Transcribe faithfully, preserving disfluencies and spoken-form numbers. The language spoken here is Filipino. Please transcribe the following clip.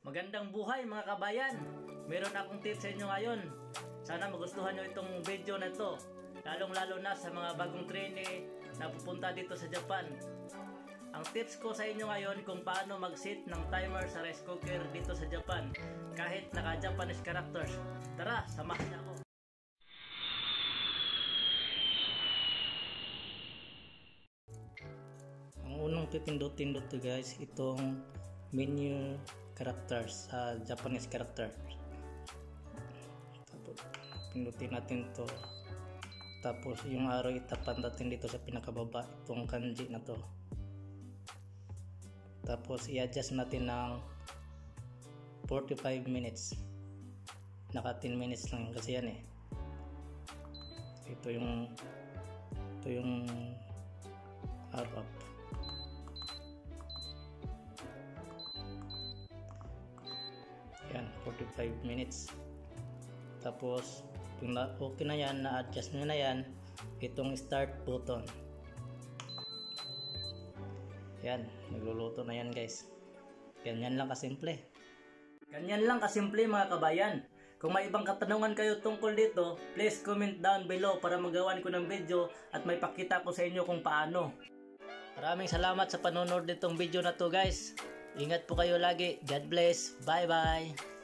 Magandang buhay mga kabayan! Meron akong tips sa inyo ngayon. Sana magustuhan nyo itong video na ito. Lalong lalo na sa mga bagong trainee na pupunta dito sa Japan. Ang tips ko sa inyo ngayon kung paano mag-set ng timer sa rice cooker dito sa Japan kahit naka-Japanese characters. Tara, samahan niyo ako. Ang unang pipindutin dito guys, itong menu characters sa uh, Japanese character. Tapos pindutin natin to. Tapos yung arrow itapan natin dito sa pinakababa, itong kanji na to. Tapos i-adjust natin ng forty-five minutes. Naka ten minutes lang kasi yan eh. Ito yung ito yung arrow up. Yan, forty-five minutes. Tapos kung na, okay na yan, na-adjust nyo na yan, itong start button. Yan, nagluluto na yan guys. Ganyan lang kasimple. Ganyan lang kasimple mga kabayan. Kung may ibang katanungan kayo tungkol dito, please comment down below para magawan ko ng video at may pakita ko sa inyo kung paano. Maraming salamat sa panonood nitong video na to guys. Ingat po kayo lagi. God bless. Bye bye.